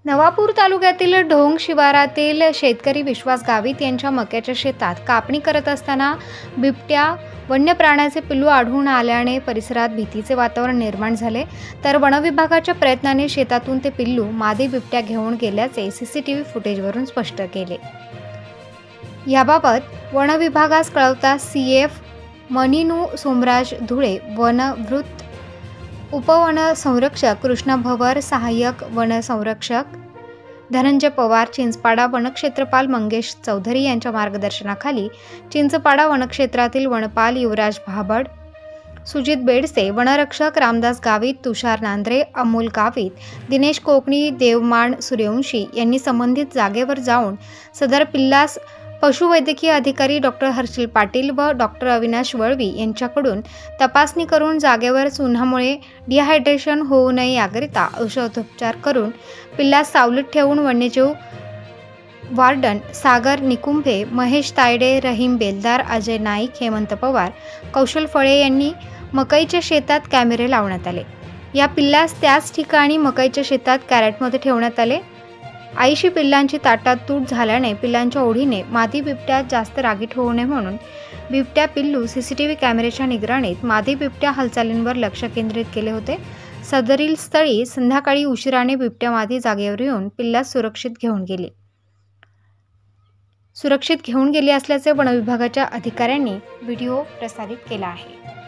नवापूर तालुक्यातील ढोंग शिवारातील शेतकरी विश्वास गावित यांच्या मक्याच्या शेतात कापणी करत असताना बिबट्या वन्य प्राण्याचे पिल्लू आढळून आल्याने परिसरात भीतीचे वातावरण निर्माण झाले। तर वनविभागाच्या प्रयत्नाने शेतातून ते पिल्लू मादी बिबट्या घेऊन गेल्याचे सीसीटीव्ही फुटेजवरून स्पष्ट केले। याबाबत वनविभागास कळवता सीएफ मनिनू सोमराज धुळे, वनवृत्त उपवन संरक्षक कृष्ण भवर, सहाय्यक वन संरक्षक धनंजय पवार, चिंचपाडा वनक्षेत्रपाल मंगेश चौधरी यांच्या मार्गदर्शनाखाली चिंचपाडा वनक्षेत्रातील वनपाल युवराज भाबड, सुजित बेडसे, वनरक्षक रामदास गावित, तुषार नांद्रे, अमोल गावित, दिनेश कोकणी, देवमान सूर्यवंशी यांनी संबंधित जागेवर जाऊन सदर पिल्लास पशुवैद्यकीय अधिकारी डॉक्टर हर्षल पाटील व डॉक्टर अविनाश वळवी यांच्याकडून तपासणी करून जागेवर उन्हामुळे डिहायड्रेशन होऊ नये याकरिता औषधोपचार करून पिल्लास सावलीत ठेवून वन्यजीव वार्डन सागर निकुंभे, महेश तायडे, रहीम बेलदार, अजय नाईक, हेमंत पवार, कौशल फळे यांनी मकईच्या शेतात कॅमेरे लावण्यात आले। या पिल्लास त्याच ठिकाणी मकईच्या शेतात कॅरेटमध्ये ठेवण्यात आले। आईशी पिल्लांची ताटात तूट झाल्याने पिल्लांच्या ओढीने मादी बिबट्या जास्त रागीट होऊ नये म्हणून बिबट्या पिल्लू सीसीटीव्ही कॅमेऱ्याच्या निगराणीत मादी बिबट्या हालचालींवर लक्ष केंद्रित केले होते। सदरील स्थळी संध्याकाळी उशिराने बिबट्या मादी जागेवर येऊन पिल्लास सुरक्षित घेऊन गेली असल्याचे वनविभागाच्या अधिकाऱ्यांनी व्हिडिओ प्रसारित केला आहे।